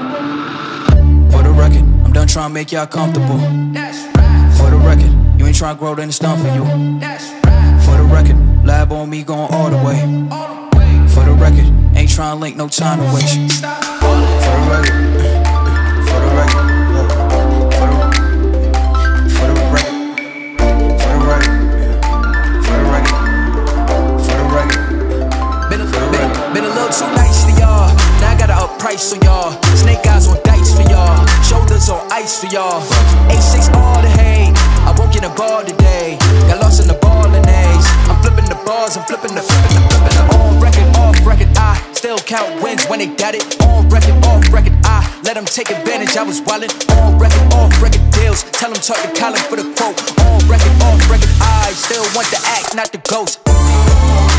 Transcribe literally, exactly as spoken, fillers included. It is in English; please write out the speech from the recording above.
For the record, I'm done trying to make y'all comfortable. For the record, you ain't trying to grow, then it's done for you. For the record, lab on me going all the way. For the record, ain't trying to link, no time to waste. For the record, for the record, for the, for the record, for the record, for the record, for the record. Been a, been, been a little too nice to y'all. Now I gotta up price on y'all. Snake eyes on dice for y'all. Shoulders on ice for y'all. A six all the hate. I won't get a ball today. Got lost in the ball and A's. I'm flipping the balls, I'm flipping the flipping the flipping the on record, off record. I still count wins when they got it. On record, off record. I let them take advantage. I was wildin'. On record, off record deals. Tell them talk to Colin for the quote. On record, off record. I still want the act, not the ghost.